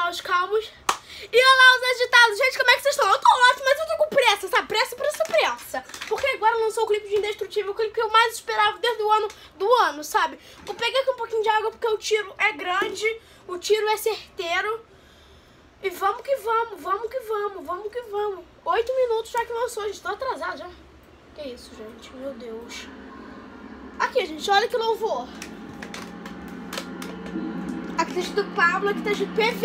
os calmos. E olá, os agitados. Gente, como é que vocês estão? Eu tô ótima, mas eu tô com pressa, sabe? Pressa. Porque agora lançou o clipe de Indestrutível, o clipe que eu mais esperava desde o ano, sabe? Eu peguei aqui um pouquinho de água porque o tiro é grande, o tiro é certeiro. E vamos que vamos. 8 minutos já que lançou, gente. Tô atrasada já. Que isso, gente? Meu Deus. Aqui, gente, olha que louvor. Aqui tá escrito Pablo, aqui tá escrito PV.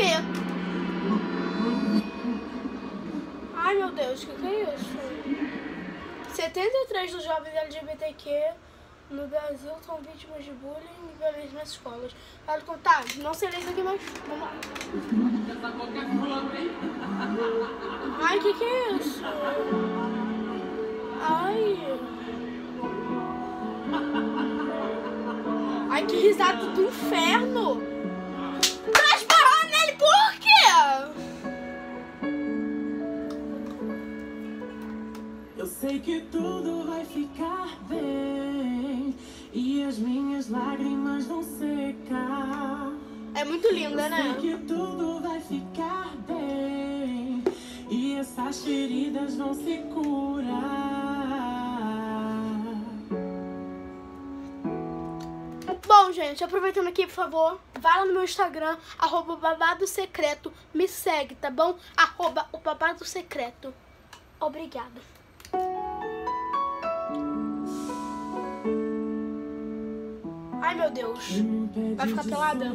Ai, meu Deus, o que é isso? 73 dos jovens LGBTQ no Brasil são vítimas de bullying e violência nas escolas. Olha como tá, não sei ler isso aqui, mas vamos lá. Ai, que é isso? Ai, que risada do inferno! Tá esbarrando nele por quê? Eu sei que tudo vai ficar bem e as minhas lágrimas vão secar. É muito linda, né? Eu sei que tudo vai ficar bem e essas feridas vão se curar. Bom, gente, aproveitando aqui, por favor, vai lá no meu Instagram, @babadosecreto, me segue, tá bom? @o babadosecreto. Obrigada. Ai, meu Deus. Vai ficar pelada?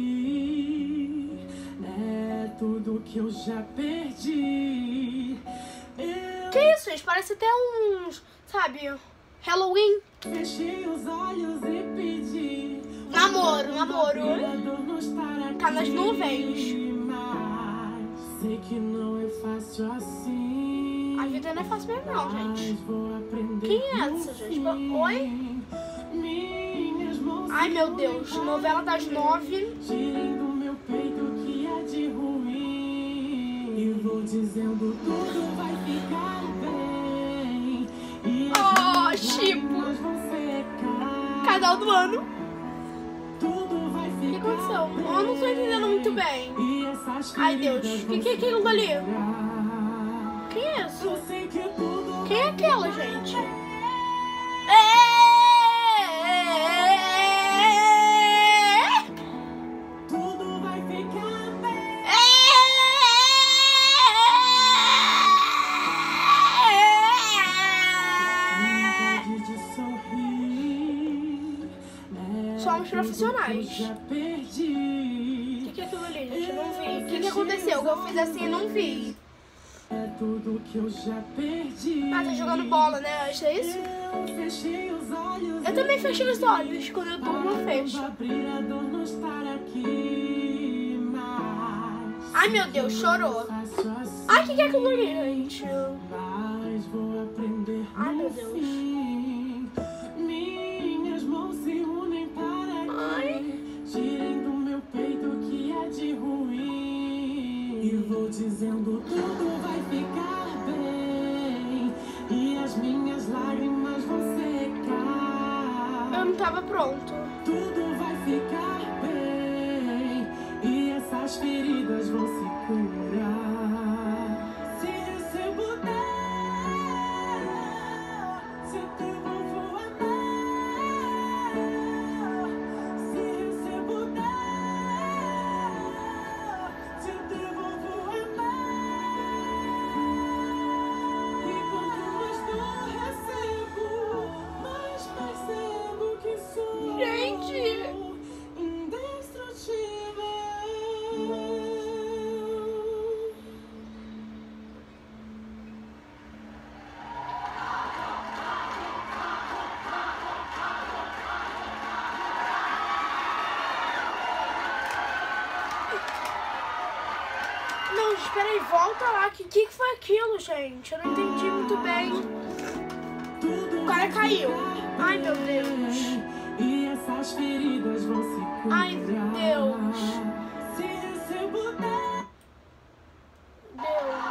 É tudo que eu já perdi. Que isso, gente? Parece até uns, sabe, Halloween. Fechei os olhos e pedi. Namoro. Tá nas Mas nuvens. sei que não é fácil assim. A vida não é fácil mesmo, não, gente. Vou aprender. Quem é essa, gente? Oi? Ai, meu Deus. Novela das 9. Tirem do meu peito o que é de ruim. E vou dizendo tudo vai ficar bem. E as Chipo. lágrimas vão secar. Casal do ano. Tudo vai O que ficar aconteceu? bem. Eu não tô entendendo muito bem. E essas Ai, Deus. feridas O vão que é aquilo ali? se curar. Quem é isso? Eu sei que tudo Quem é aquela, gente? tudo vai ficar bem. Pode de sorrir. Somos profissionais. Já perdi. O que é aquilo ali, gente? Eu não vi. O que aconteceu? Eu fiz assim e não vi. É tudo que eu já perdi. Ah, tá jogando bola, né? Acho que é isso? Eu fechei os olhos. Eu também fechei os olhos. Quando eu durmo, eu fecho. Abrir a dor não estar aqui mais. Ai, meu Deus, chorou. Fácil assim. Ai, o que é aquilo ali, gente? Mas vou aprender. Ai, meu no Deus. fim. Minhas mãos se unem para que tirem do meu peito o que é de ruim. E vou dizendo tudo vai ficar bem. E as minhas lágrimas vão secar. Eu não tava pronto. Tudo vai ficar bem. E essas feridas vão se curar. Se você puder, se eu vou andar. Se você puder, se eu vou andar. E quanto mais dor recebo, mais percebo que sou Gente! indestrutível. Não, espera aí, volta lá. Que foi aquilo, gente? Eu não entendi muito bem. O cara caiu. Ai, meu Deus. E essas feridas vão se curar. Ai, Deus. Se você puder. Deus.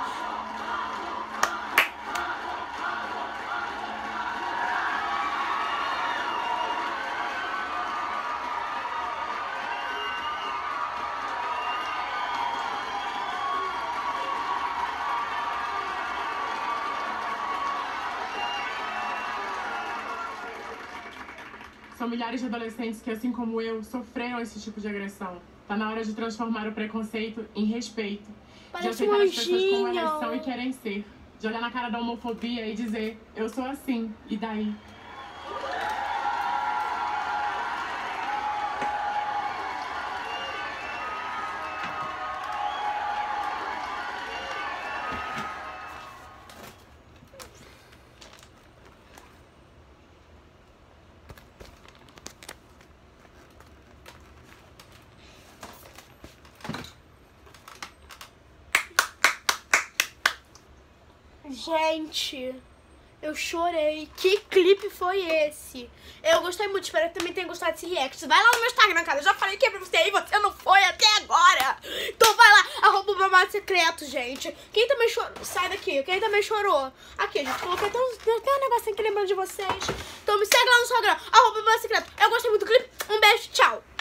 são milhares de adolescentes que, assim como eu, sofreram esse tipo de agressão. Tá na hora de transformar o preconceito em respeito. De aceitar as pessoas como elas são e querem ser. De olhar na cara da homofobia e dizer, eu sou assim, e daí? Gente, eu chorei. Que clipe foi esse? Eu gostei muito, espero que também tenha gostado desse react. Vai lá no meu Instagram, cara. Eu já falei que é pra você aí, você não foi até agora. Então vai lá, @babado_secreto, gente. Quem também chorou? Sai daqui. Quem também chorou? Aqui, gente, coloquei até um negocinho aqui lembrando de vocês. Então me segue lá no Instagram, @babado_secreto. Eu gostei muito do clipe. Um beijo, tchau.